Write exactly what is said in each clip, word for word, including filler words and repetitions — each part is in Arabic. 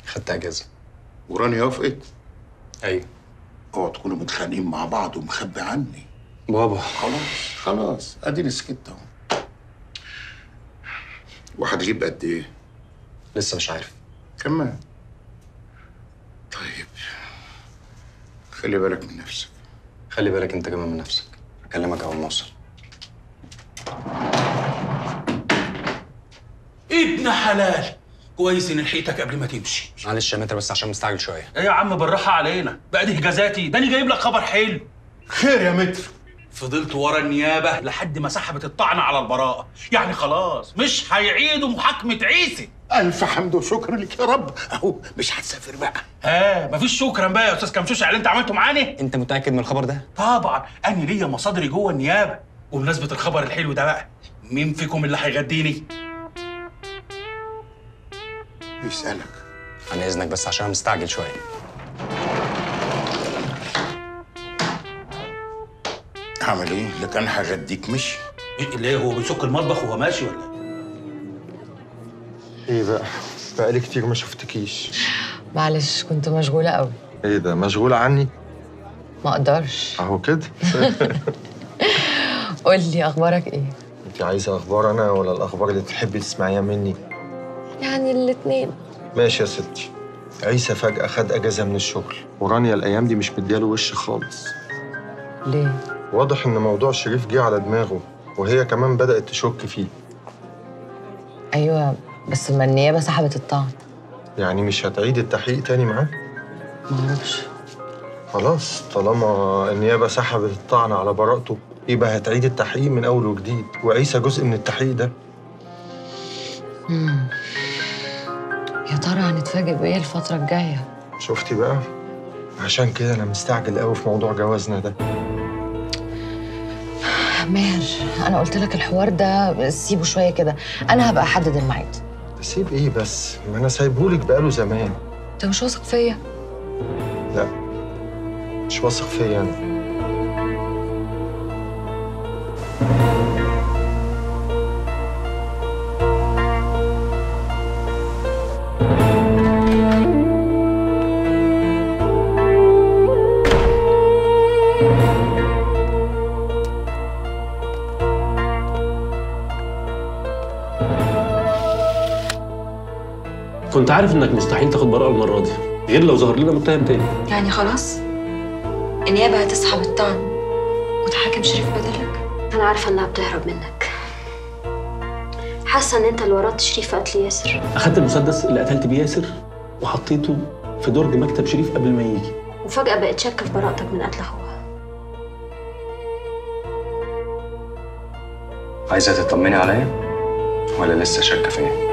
خدت اجازه. ورانيا وافقت؟ ايوه. اوعوا تكونوا متخانقين مع بعض ومخبي عني. بابا خلاص خلاص اديني سكت اهو. وهتغيب قد ايه؟ لسه مش عارف. كمان؟ طيب خلي بالك من نفسك. خلي بالك انت كمان من نفسك. اكلمك اول ما اوصل. ابن حلال، كويس ان لحقتك قبل ما تمشي. معلش يا متر بس عشان مستعجل شويه. ايه يا عم بالراحه علينا، بقى دي اجازاتي، ده انا جايب لك خبر حلو. خير يا متر؟ فضلت ورا النيابه لحد ما سحبت الطعن على البراءه، يعني خلاص مش هيعيدوا محاكمه عيسى. الف حمد وشكر لك يا رب. اهو مش هتسافر بقى. ها مفيش شكرا بقى يا استاذ كمشوش على اللي انت عملته معاني. انت متاكد من الخبر ده؟ طبعا انا ليا مصادري جوه النيابه. وبمناسبه الخبر الحلو ده بقى، مين فيكم اللي هيغديني؟ بيسألك. عن اذنك بس عشان مستعجل شويه. اعمل ايه؟ اللي كان هغديك مشي. إيه اللي هو بيسك المطبخ وهو ماشي ولا ايه؟ ايه بقى؟ بقالي كتير ما شفتكيش. معلش كنت مشغولة قوي. ايه ده؟ مشغولة عني؟ ما اقدرش. اهو كده. قول لي اخبارك ايه؟ انت عايزة اخبار انا ولا الاخبار اللي تحبي تسمعيها مني؟ يعني الاتنين. ماشي يا ستي. عيسى فجأة خد اجازة من الشغل، ورانيا الايام دي مش مدياله وش خالص. ليه؟ واضح ان موضوع شريف جه على دماغه، وهي كمان بدأت تشك فيه. ايوه بس ما النيابة سحبت الطعن. يعني مش هتعيد التحقيق تاني معاه؟ معرفش. خلاص طالما النيابة سحبت الطعن على براءته يبقى هتعيد التحقيق من أول وجديد، وعيسى جزء من التحقيق ده. امم يا ترى هنتفاجئ بإيه الفترة الجاية؟ شفتي بقى؟ عشان كده أنا مستعجل قوي في موضوع جوازنا ده. ماهر أنا قلت لك الحوار ده سيبه شوية كده، أنا هبقى أحدد الميعاد. تسيب إيه بس؟ ما أنا سايبهولك بقاله زمان. أنت مش واثق فيا؟ لا مش واثق فيا أنا. كنت عارف انك مستحيل تاخد براءة المرة دي، غير لو ظهر لنا متهم تاني. يعني خلاص النيابة هتسحب الطعن وتحاكم شريف بدلك؟ أنا عارفة إنها بتهرب منك. حاسة إن أنت اللي ورطت شريف في قتل ياسر. أخدت المسدس اللي قتلت بيه ياسر وحطيته في درج مكتب شريف قبل ما يجي، وفجأة بقت شاكة في براءتك من قتل أخوها. عايزه تطمني عليا ولا لسه شاكه فيا؟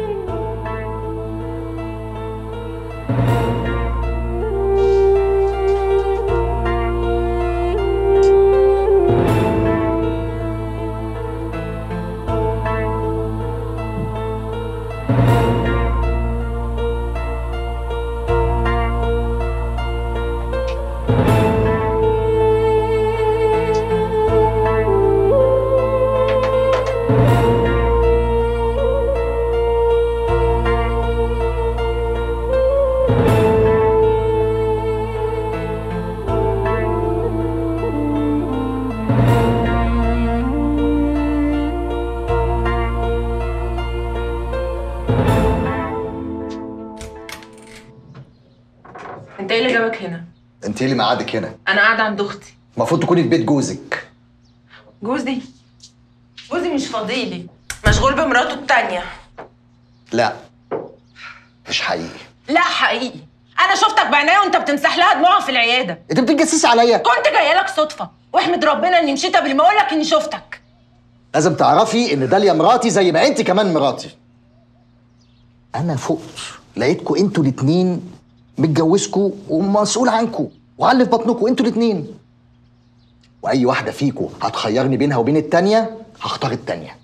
انت ايه اللي جابك هنا؟ انت ايه اللي مقعدك هنا؟ انا قاعده عند اختي. المفروض تكوني في بيت جوزك. جوزي؟ جوزي مش فاضيلي، مشغول بمراته التانية. لا مش حقيقي. لا حقيقي، انا شفتك بعينيا وانت بتمسح لها دموعها في العياده. انت بتتجسسي عليا؟ كنت جايه لك صدفه، واحمد ربنا اني مشيت قبل ما اقول لك اني شفتك. لازم تعرفي ان داليا مراتي زي ما انت كمان مراتي. انا فقت لقيتكوا انتوا الاتنين متجوزكوا ومسؤول عنكوا وعن اللي في بطنكوا انتوا الاتنين، واي واحده فيكوا هتخيرني بينها وبين التانيه هختار التانيه.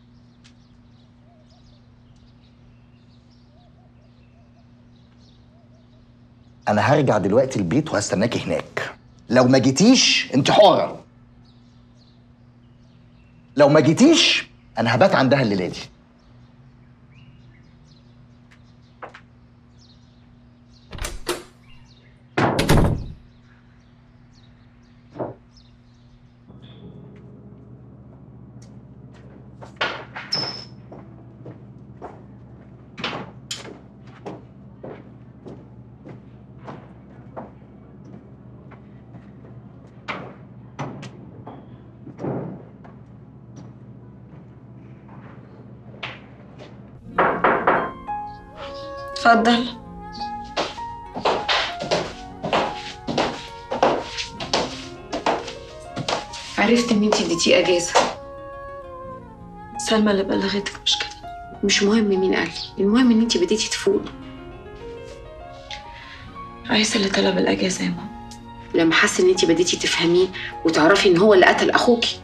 انا هرجع دلوقتي البيت وهستناكي هناك. لو ما جيتيش انت حاره، لو ما جيتيش انا هبات عندها الليله دي. اتفضل. عرفت ان انتي اديتيه اجازه. سلمى اللي بلغتك مش كده؟ مش مهم مين قال لي، المهم ان انتي بديتي تفوقي. عايزة اللي طلب الاجازه يا ماما. لما حس ان انتي بديتي تفهميه وتعرفي ان هو اللي قتل اخوكي.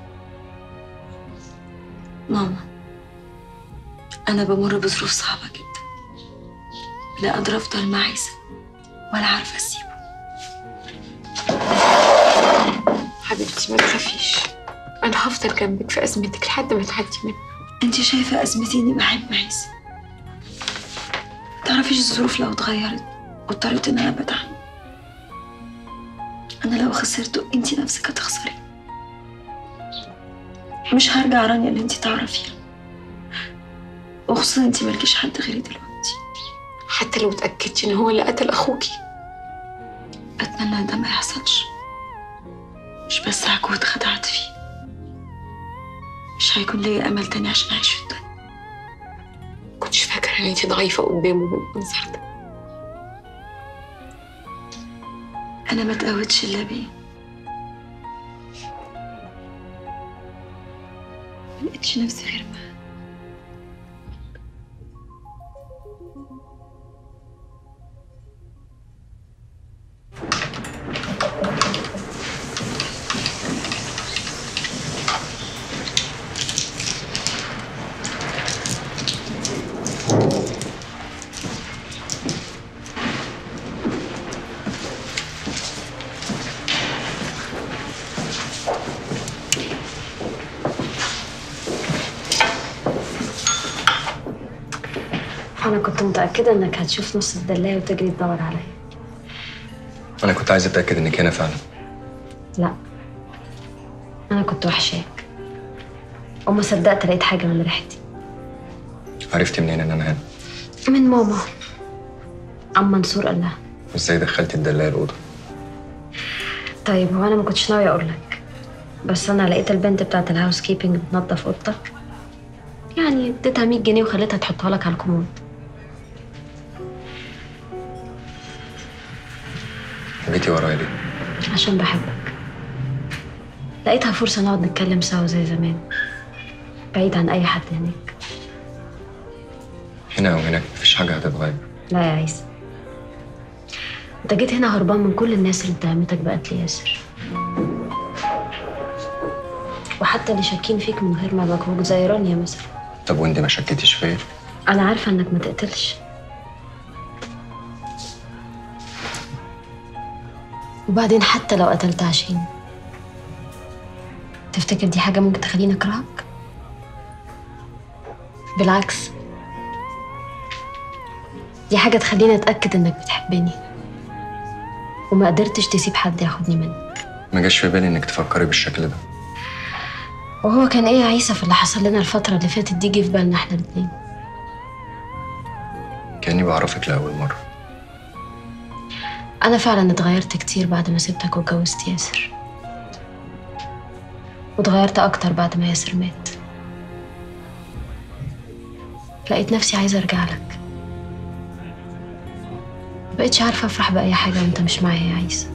ماما انا بمر بظروف صعبه جدا، لا قادره افضل مع عيسى ولا عارفه اسيبه. حبيبتي ما تخافيش، انا هفضل جنبك في ازمتك لحد ما تعدي منها. انت شايفه ازمتي اني بحب عيسى؟ تعرفيش الظروف لو اتغيرت واضطريت ان انا بدعم، انا لو خسرته انت نفسك هتخسري. مش هرجع رانيا اللي انت تعرفيها، وخصوصا انت مالكيش حد غيري دلوقتي. حتى لو اتاكدتي ان هو اللي قتل اخوكي. اتمنى ان ده ما يحصلش، مش بس هكون اتخدعت فيه، مش هيكون ليا امل تاني عشان اعيش في الدنيا. كنتش فاكره ان انتي ضعيفه قدامه بالمنظر ده. انا ما اتقوتش الا بيه، ما لقيتش نفسي غير معاه. أنا كنت متأكدة إنك هتشوف نص الدلاية وتجري تدور عليا. أنا كنت عايز أتأكد إنك هنا فعلا. لا، أنا كنت وحشاك وما صدقت لقيت حاجة من ريحتي. عرفتي منين إن أنا هنا؟ من ماما. عم منصور قال لها. وإزاي دخلتي الدلاية الأوضة؟ طيب هو أنا ما كنتش ناوية أقول لك، بس أنا لقيت البنت بتاعت الهاوس كيبنج بتنظف أوضتك، يعني اديتها مية جنيه وخليتها تحطها لك على الكومود. جيتي ورايا ليه؟ عشان بحبك. لقيتها فرصة نقعد نتكلم سوا زي زمان، بعيد عن أي حد هناك. هنا أو هناك مفيش حاجة هتتغير. لا يا عيسى، انت جيت هنا هربان من كل الناس اللي اتهمتك بقتل ياسر، وحتى اللي شاكين فيك من غير ما مجهود زي رانيا مثلا. طب وانت ما شكيتيش فيا؟ أنا عارفة إنك ما تقتلش، وبعدين حتى لو قتلت عشان تفتكر دي حاجة ممكن تخليني أكرهك؟ بالعكس، دي حاجة تخليني أتأكد إنك بتحبني وما قدرتش تسيب حد ياخدني منك. ما جاش في بالي إنك تفكري بالشكل ده. وهو كان إيه يا عيسى في اللي حصل لنا الفترة اللي فاتت دي جه في بالنا إحنا الاتنين؟ كأني بعرفك لأول مرة. أنا فعلا اتغيرت كتير بعد ما سبتك واتجوزت ياسر، واتغيرت أكتر بعد ما ياسر مات. لقيت نفسي عايزة أرجع لك، مبقتش عارفة أفرح بأي حاجة وأنت مش معايا يا عيسى.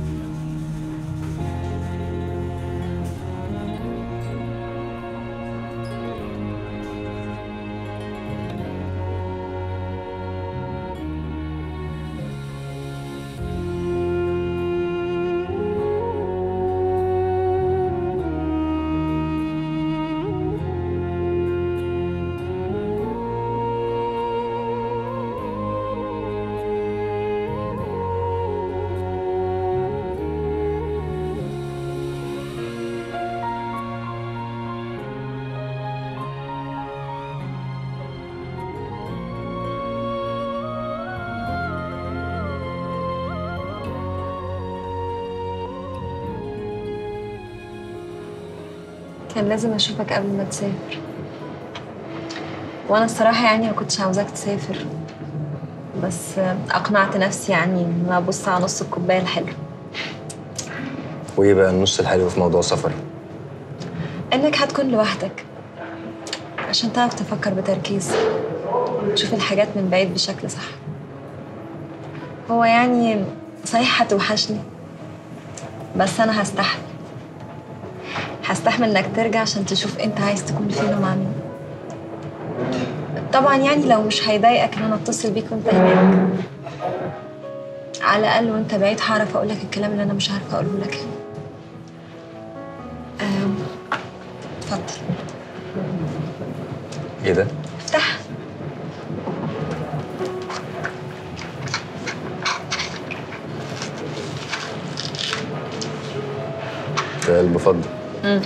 كان لازم اشوفك قبل ما تسافر، وانا الصراحه يعني ما كنتش عاوزاك تسافر، بس اقنعت نفسي يعني ان انا ابص على نص الكوبايه الحلو. وإيه بقى النص الحلو في موضوع سفري؟ انك هتكون لوحدك عشان تعرف تفكر بتركيز، وتشوف الحاجات من بعيد بشكل صح. هو يعني صحيح هتوحشني، بس أنا هستحمل هستحمل إنك ترجع عشان تشوف أنت عايز تكون فين ومع مين. طبعا يعني لو مش هيضايقك إن أنا أتصل بيك وأنت هناك، على الأقل وأنت بعيد هعرف أقول لك الكلام اللي أنا مش عارفة أقوله لك هنا. أم، اتفضل. ايه ده؟ افتح. ده المفضل. امم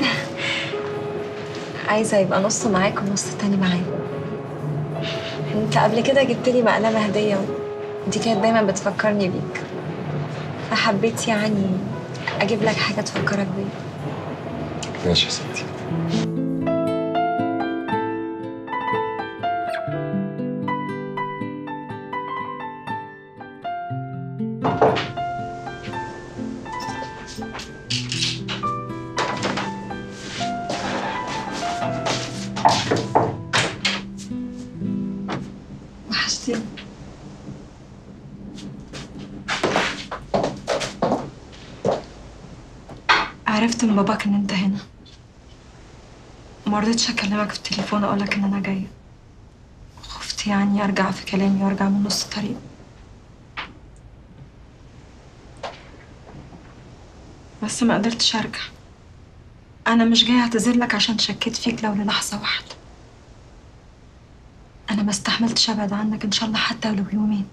عايزة يبقى نص معاك ونص تاني معايا. انت قبل كده جبت لي مقلمة هدية ودي كانت دايما بتفكرني بيك، فحبيت يعني اجيب لك حاجة تفكرك بيا. ماشي يا ستي. وحشتني. عرفت من باباك ان انت هنا، مرضتش اكلمك في التليفون اقولك ان انا جايه، خفت يعني ارجع في كلامي وارجع من نص الطريق. بس ما قدرتش ارجع. انا مش جايه اعتذر لك عشان شكيت فيك لو للحظه واحده. انا ما استحملتش ابعد عنك ان شاء الله حتى ولو يومين.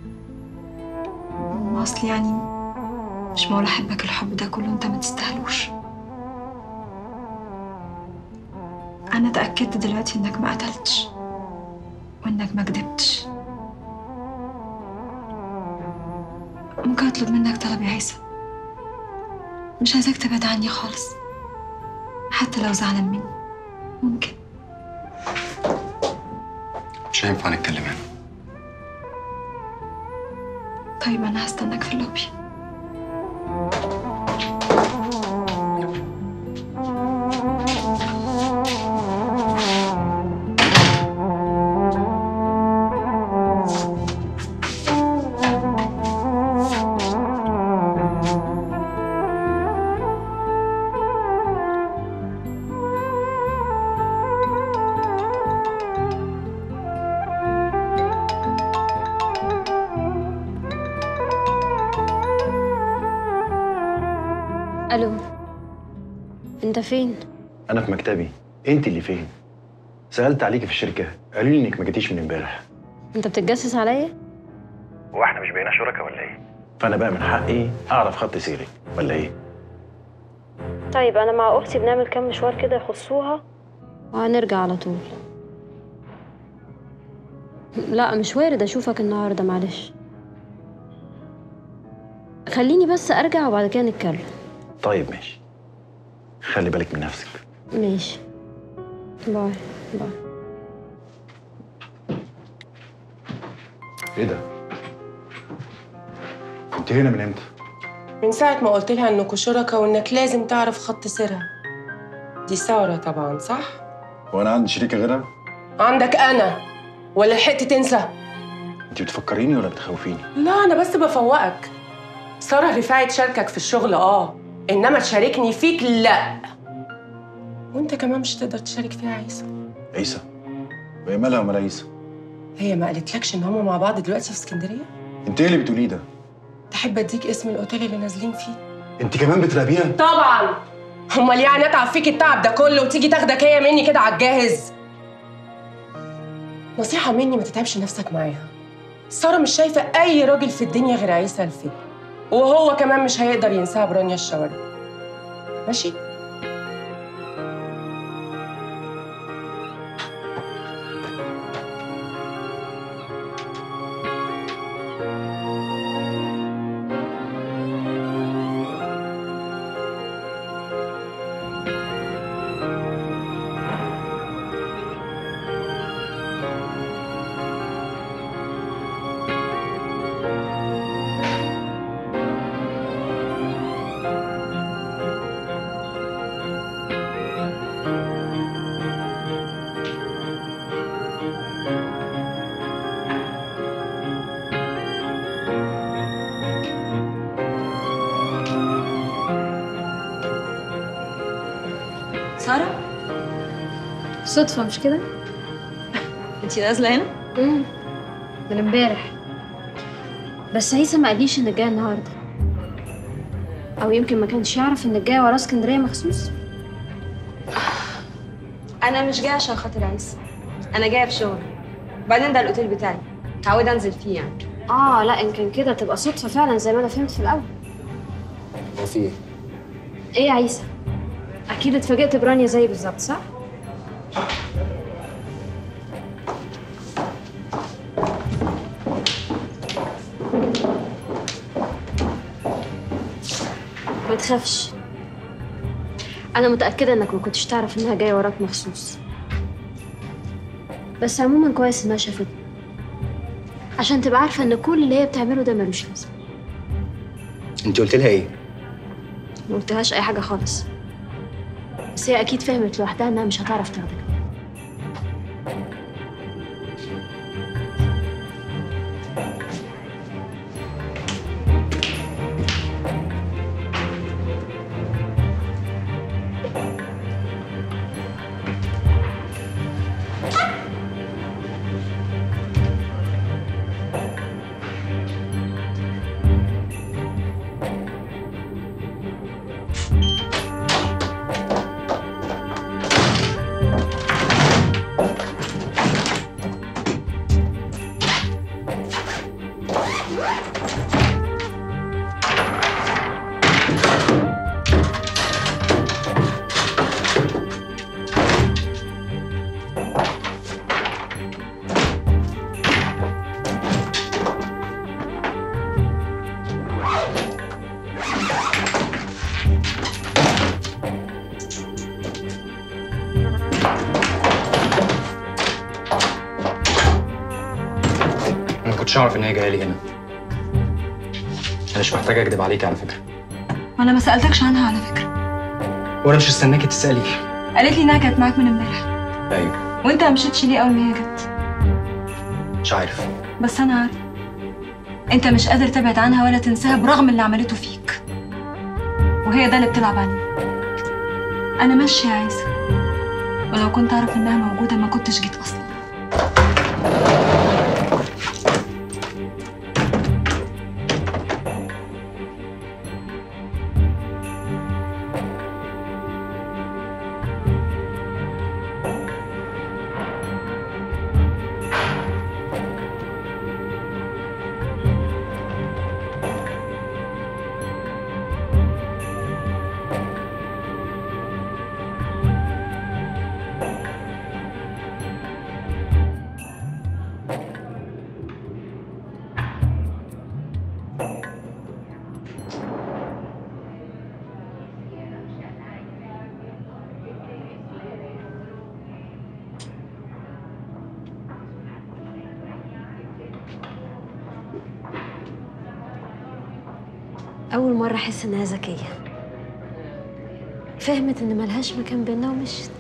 اصل يعني مش معقول احبك الحب ده كله انت ما تستاهلوش. انا اتاكدت دلوقتي انك ما قتلتش وانك ما كدبتش. ممكن اطلب منك طلب يا عيسى؟ مش عايزاك تبعد عني خالص حتى لو زعلان مني. ممكن؟ مش هينفع نتكلم هنا. طيب انا هستناك في اللوبي. الو، انت فين؟ انا في مكتبي. انت اللي فين؟ سالت عليكي في الشركه قالوا لي انك ما جيتيش من امبارح. انت بتتجسس عليا؟ هو احنا مش بقينا شركاء ولا ايه؟ فانا بقى من حقي اعرف خط سيرك ولا ايه؟ طيب انا مع اختي بنعمل كام مشوار كده يخصوها وهنرجع على طول. لا مش وارد اشوفك النهارده، معلش. خليني بس ارجع وبعد كده نتكلم. طيب ماشي، خلي بالك من نفسك. ماشي، باي باي. ايه ده؟ كنت هنا من امتى؟ من ساعة ما قلت لها انكوا شركاء وانك لازم تعرف خط سيرها. دي سارة طبعا، صح؟ وانا عندي شريكه غيرها؟ عندك انا، ولا لحقت تنسى؟ انت بتفكريني ولا بتخوفيني؟ لا انا بس بفوقك. سارة رفاعي تشاركك في الشغل اه، انما تشاركني فيك لا. وانت كمان مش هتقدر تشارك فيها عيسى. عيسى؟ وهي مالها ومال عيسى؟ هي ما قالتلكش ان هما مع بعض دلوقتي في اسكندريه؟ انت ايه اللي بتقوليه ده؟ تحب اديك اسم الاوتيل اللي نازلين فيه؟ انت كمان بتراقبيها؟ طبعا. امال يعني اتعب فيك التعب ده كله وتيجي تاخدك هي مني كده على الجاهز؟ نصيحه مني ما تتعبش نفسك معاها. ساره مش شايفه اي راجل في الدنيا غير عيسى الفي، وهو كمان مش هيقدر ينساها برانيا الشوارع. ماشي؟ صدفة مش كده؟ انتي نازلة هنا؟ امم من امبارح. بس عيسى ما قاليش انك جايه النهارده، او يمكن ما كانش يعرف انك جايه وراه اسكندريه مخصوص. انا مش جايه عشان خاطر عيسى، انا جايه في شغل. وبعدين ده الاوتيل بتاعي، متعوده انزل فيه يعني. اه لا، ان كان كده تبقى صدفه فعلا زي ما انا فهمت في الاول. هو في ايه؟ ايه يا عيسى؟ اكيد اتفاجئت برانيا زي بالظبط، صح؟ ما تخافش، انا متاكده انك ما كنتش تعرف انها جايه وراك مخصوص. بس عموما كويس انها شافتني، عشان تبقى عارفه ان كل اللي هي بتعمله ده ملوش لازمه. انت قلت لها ايه؟ ما قلتلهاش اي حاجه خالص، بس هي اكيد فهمت لوحدها انها مش هتعرف تاخدك. كنتش اعرف ان هي جايه لي هنا. انا مش محتاج اكدب عليكي على فكره. وانا ما سالتكش عنها على فكره. وانا مش هستناكي تسالي. قالت لي انها كانت معاك من امبارح. ايوه. وانت ما مشيتش ليه اول ما هي جت؟ مش عارف. بس انا عارفه. انت مش قادر تبعد عنها ولا تنساها برغم اللي عملته فيك. وهي ده اللي بتلعب عليه. انا ماشيه يا عيسى، ولو كنت اعرف انها موجوده ما كنتش جيت اصلا. أول مرة أحس إنها ذكية، فهمت إن ملهاش مكان بينا ومشت.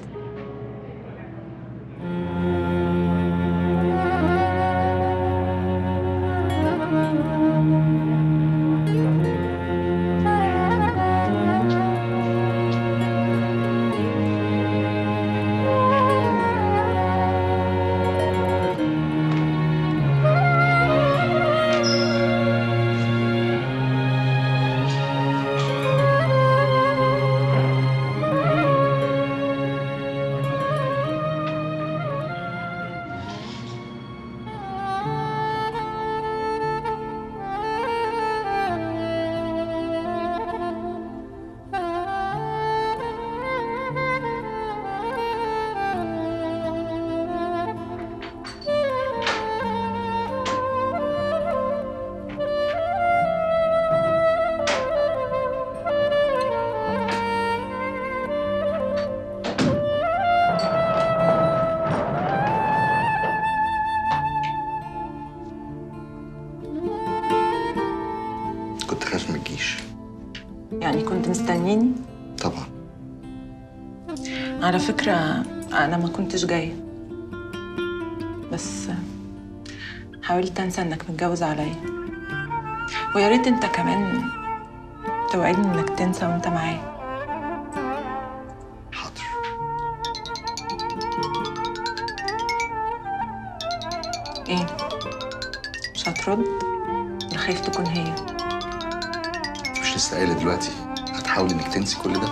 كنت خايف ما تجيش. يعني كنت مستنيني؟ طبعا. على فكرة أنا ما كنتش جاية، بس حاولت أنسى إنك متجوز عليا، ويا ريت أنت كمان توعدني إنك تنسى وأنت معايا. حاضر. ايه؟ مش هترد؟ ولا خايف تكون هي؟ مش لسه قايله دلوقتي هتحاولي انك تنسي كل ده؟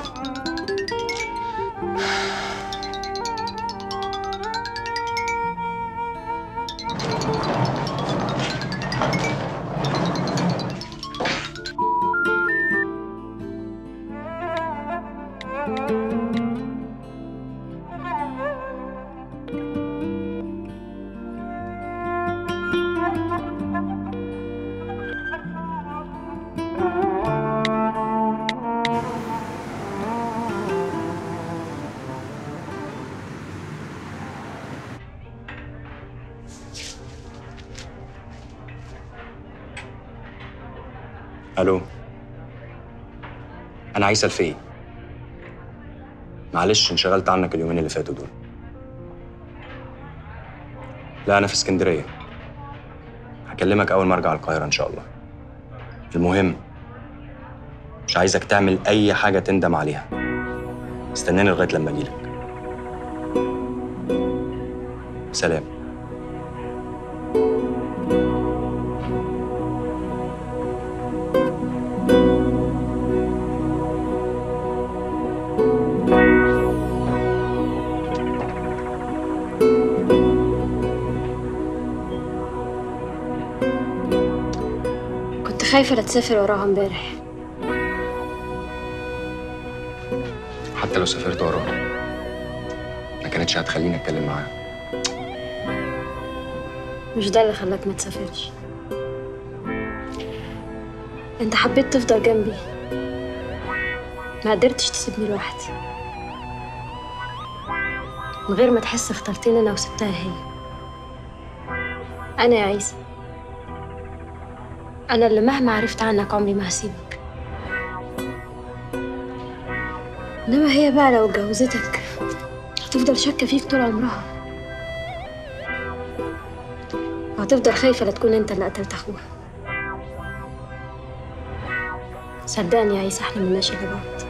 الو، انا عيسى الفقي. معلش انشغلت عنك اليومين اللي فاتوا دول. لا انا في اسكندريه، هكلمك اول ما ارجع القاهره ان شاء الله. المهم مش عايزك تعمل اي حاجه تندم عليها. استناني لغايه لما اجيلك. سلام. خايفة لا تسافر وراها امبارح. حتى لو سافرت وراها ما كانتش هتخليني اتكلم معاها. مش ده اللي خلاك ما تسافرش. انت حبيت تفضل جنبي، ما قدرتش تسيبني لوحدي. من غير ما تحس اخترتني انا وسبتها هي. انا يا عيسى، أنا اللي مهما عرفت عنك عمري ما هسيبك. إنما هي بقى لو اتجوزتك هتفضل شاكة فيك طول عمرها، وهتفضل خايفة لا تكون أنت اللي قتلت أخوها. صدقني يا عيسى، إحنا ملناش إلا بعض.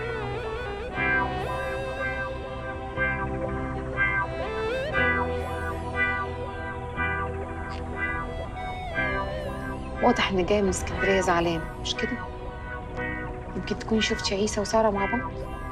واضح انك جايه من اسكندريه زعلان، مش كده؟ يمكن تكوني شفتي عيسى وساره مع بعض.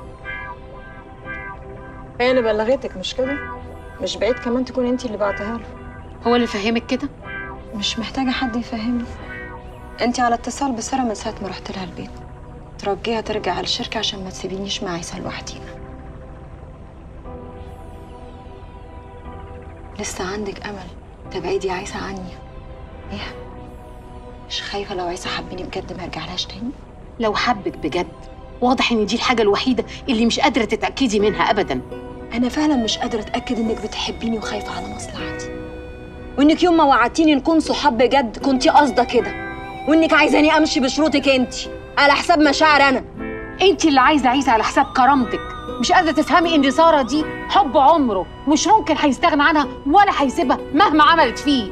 هي اللي بلغتك مش كده؟ مش بعيد كمان تكون انتي اللي بعتها له. هو اللي فهمك كده؟ مش محتاجه حد يفهمني. انتي على اتصال بساره من ساعه ما رحت لها البيت. ترجيها ترجع على الشركه عشان ما تسيبينيش مع عيسى لوحدينا. لسه عندك امل تبعدي عيسى عني. ايه؟ مش خايفة لو عيسى حبني بجد ما يرجعلهاش تاني؟ لو حبك بجد واضح ان دي الحاجة الوحيدة اللي مش قادرة تتأكدي منها أبداً. أنا فعلاً مش قادرة أتأكد إنك بتحبيني وخايفة على مصلحتي. وإنك يوم ما وعدتيني نكون صحاب بجد كنتي قاصدة كده. وإنك عايزاني أمشي بشروطك أنتي على حساب مشاعر أنا. أنتي اللي عايزة عيسى على حساب كرامتك. مش قادرة تفهمي إن سارة دي حب عمره، مش ممكن هيستغنى عنها ولا هيسيبها مهما عملت فيه.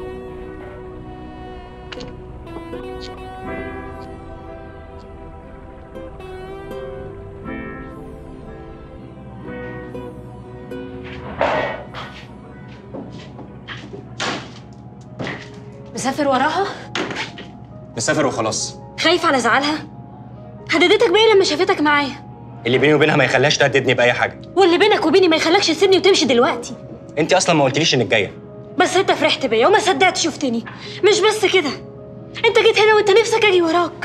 مسافر وراها؟ مسافر وخلاص. خايف على زعلها؟ هددتك بإيه لما شافتك معايا؟ اللي بيني وبينها ما يخليهاش تهددني بأي حاجة. واللي بينك وبيني ما يخليكش تسيبني وتمشي دلوقتي. انت اصلا ما قلتليش انك جايه. بس انت فرحت بيا وما صدقت شفتني. مش بس كده، انت جيت هنا وانت نفسك اجي وراك.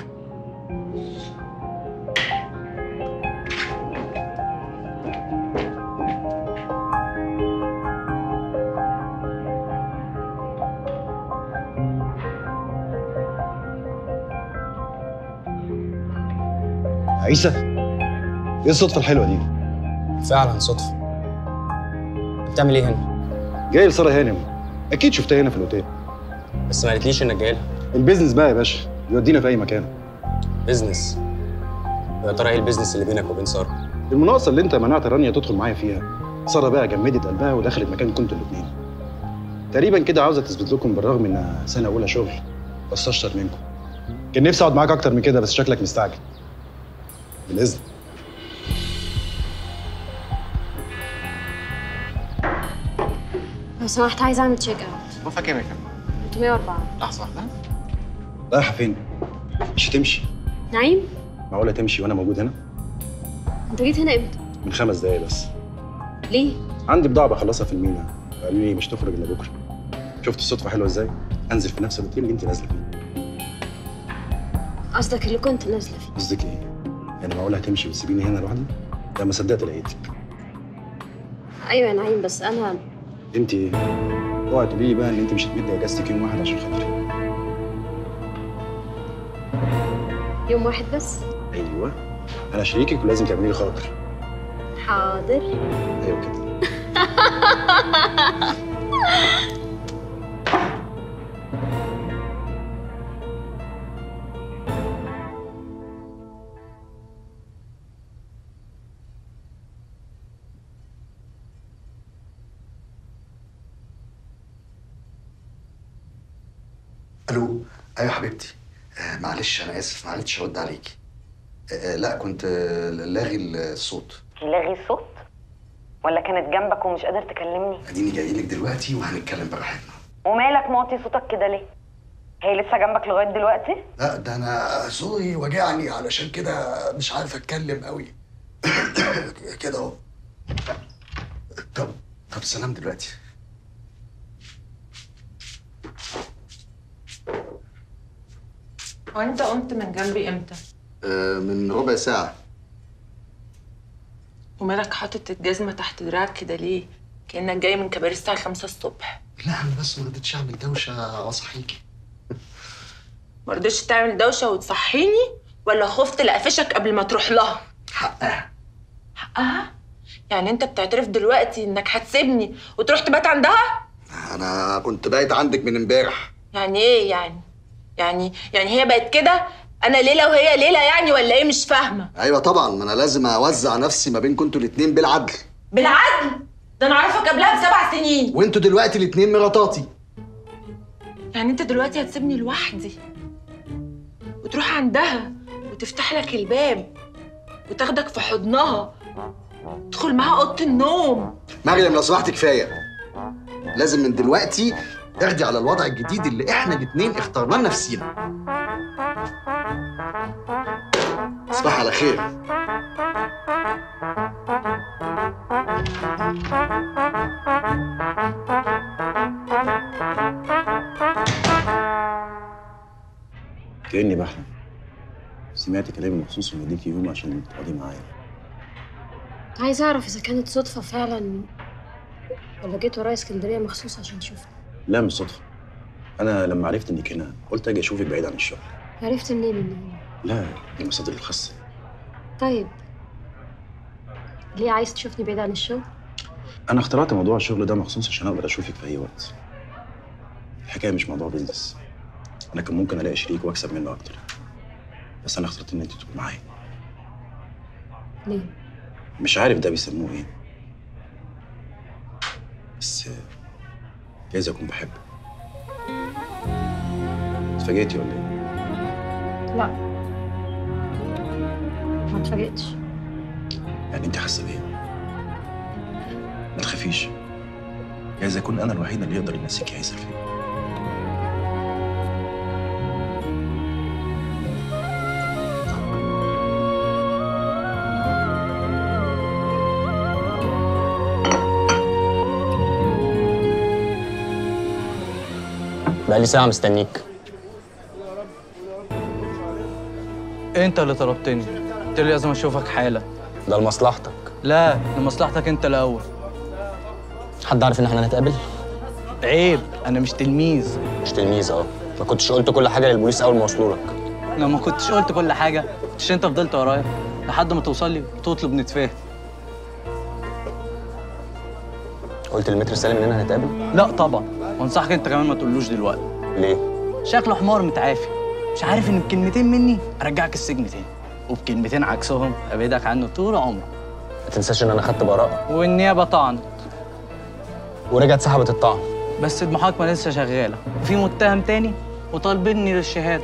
عيسى، ايه الصدفة الحلوة دي؟ فعلا صدفة. بتعمل ايه هنا؟ جاي لسارة هانم، أكيد شفتها هنا في الأوتيل. بس ما قالتليش إنك جاي لها. البيزنس بقى يا باشا، يودينا في أي مكان. بيزنس؟ ويا ترى إيه البيزنس اللي بينك وبين سارة؟ المناقصة اللي أنت منعت رانيا تدخل معايا فيها، سارة بقى جمدت قلبها ودخلت مكان كنتوا الاتنين. تقريبا كده عاوزة تثبت لكم بالرغم إنها سنة أولى شغل، بس أشطر منكم. كان نفسي أقعد معاك أكتر من كده بس شكلك مستعجل. بالإذن. لو سمحت عايزة أعمل تشيك أوت. بفكر يا فندم. ستمية وأربعة. لحظه واحده. رايحه فين؟ مش هتمشي. نعيم، معقوله تمشي وانا موجود هنا؟ انت جيت هنا امتى؟ من خمس دقايق بس. ليه؟ عندي بضاعه بخلصها في المينا، قالوا لي مش تخرج الا بكره. شفت الصدفه حلوه ازاي؟ انزل في نفس الاوتيل اللي انت نازله فيه. قصدك اللي كنت نازله فيه؟ قصدك ايه؟ يعني معقوله هتمشي وتسيبيني هنا لوحدي؟ لا ما صدقت لقيتك. ايوه يا نعيم، بس انا انت ايه؟ اوعي تقولي لي بقى ان انت مش هتمدي اجازتك يوم واحد عشان خاطري. يوم واحد بس؟ ايوه، انا شريكك ولازم تعملي لي خاطر. حاضر. ايوه كده. الو. ايوه حبيبتي. آه معلش انا اسف، ما عرفتش ارد عليكي. آه آه لا كنت آه لاغي الصوت. لاغي الصوت؟ ولا كانت جنبك ومش قادر تكلمني؟ اديني جاي لك دلوقتي وهنتكلم براحتنا. ومالك موطي صوتك كده ليه؟ هي لسه جنبك لغايه دلوقتي؟ لا ده انا زوري وجعني علشان كده مش عارف اتكلم قوي. كده اهو. طب طب سلام دلوقتي. هو انت قمت من جنبي امتى؟ آه من ربع ساعة. ومالك حاطط الجزمه تحت دراعك كده ليه؟ كانك جاي من كباري الساعه خمسة الصبح. لا انا بس ما رضيتش اعمل دوشة واصحيكي. ما رضيتش تعمل دوشه وتصحيني ولا خفت لقفشك قبل ما تروح لها؟ حقها. حقها؟ يعني انت بتعترف دلوقتي انك هتسيبني وتروح تبات عندها؟ انا كنت بايت عندك من امبارح. يعني ايه يعني؟ يعني يعني هي بقت كده؟ انا ليله وهي ليله يعني ولا ايه؟ مش فاهمه. ايوه طبعا، ما انا لازم اوزع نفسي ما بينكم انتوا الاتنين بالعدل. بالعدل؟ ده انا عارفك قبلها بسبع سنين. وانتوا دلوقتي الاتنين مراتاتي. يعني انت دلوقتي هتسيبني لوحدي وتروح عندها وتفتح لك الباب وتاخدك في حضنها تدخل معاها اوضه النوم؟ مريم لو سمحت كفايه. لازم من دلوقتي تاخدي على الوضع الجديد اللي احنا الاتنين اخترناه لنفسينا. تصبح على خير. كأني بحلم. سمعت كلامي مخصوص ومديكي يوم عشان تقعدي معايا. عايز اعرف اذا كانت صدفه فعلا ولا جيت ورايا اسكندريه مخصوص عشان تشوفني. لا مش صدفة. أنا لما عرفت إنك هنا قلت أجي أشوفك بعيد عن الشغل. عرفت منين اني هنا؟ لا دي مصادري الخاصة. طيب ليه عايز تشوفني بعيد عن الشغل؟ أنا اخترعت موضوع الشغل ده مخصوص عشان أقدر أشوفك في أي وقت. الحكاية مش موضوع بيزنس. أنا كان ممكن ألاقي شريك وأكسب منه أكتر. بس أنا اخترت إن أنت تبقي معايا. ليه؟ مش عارف ده بيسموه إيه. بس جايز أكون بحبك. اتفاجئتي ولا إيه؟ لا ما اتفاجئتش. يعني أنت حاسة بإيه؟ ما تخافيش. جايز أكون أنا الوحيد اللي يقدر ينسيكي هيثم فيا. بقالي ساعة مستنيك. انت اللي طلبتني، قلت لي لازم اشوفك حالا. ده لمصلحتك. لا لمصلحتك انت الاول. حد عارف ان احنا هنتقابل؟ عيب، انا مش تلميذ. مش تلميذ اهو. ما كنتش قلت كل حاجة للبوليس أول ما وصلوا لك. لو ما كنتش قلت كل حاجة كنتش انت فضلت ورايا لحد ما توصل لي وتطلب نتفاهم. قلت للمتر سالم اننا هنتقابل؟ لا طبعا، وانصحك انت كمان ما تقولوش دلوقتي. ليه؟ شكله حمار متعافي، مش عارف ان بكلمتين مني ارجعك السجن تاني وبكلمتين عكسهم ابعدك عنه طول عمرك. ما تنساش ان انا خدت براءة والنيابة طعنت ورجعت سحبت الطعن. بس المحاكمة لسه شغالة وفي متهم تاني وطالبيني للشهادة.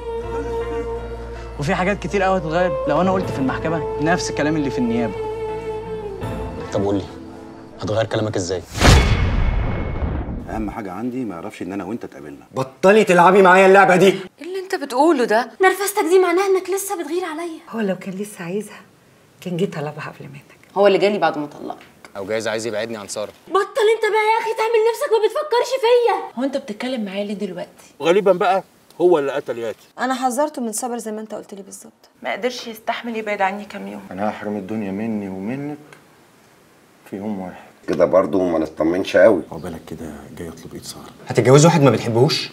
وفي حاجات كتير قوي هتتغير لو انا قلت في المحكمة نفس الكلام اللي في النيابة. طب قول لي هتغير كلامك ازاي؟ اهم حاجه عندي ما يعرفش ان انا وانت اتقابلنا. بطلي تلعبي معايا اللعبه دي. ايه اللي انت بتقوله ده؟ نرفزتك دي معناها انك لسه بتغير عليا. هو لو كان لسه عايزها كان جه طلبها قبل منك. هو اللي جالي بعد ما طلقك. او جايز عايز يبعدني عن ساره. بطل انت بقى يا اخي تعمل نفسك ما بتفكرش فيا. هو انت بتتكلم معايا ليه دلوقتي؟ غالبا بقى هو اللي قتل ياتي. انا حذرته من صبر زي ما انت قلت لي بالظبط. ما قدرش يستحمل يبعد عني كام يوم. انا هحرم الدنيا مني ومنك في يوم واحد كده برضه ما نطمنش قوي. عقبالك كده جاي اطلب ايد ساره. هتتجوزي واحد ما بتحبهوش؟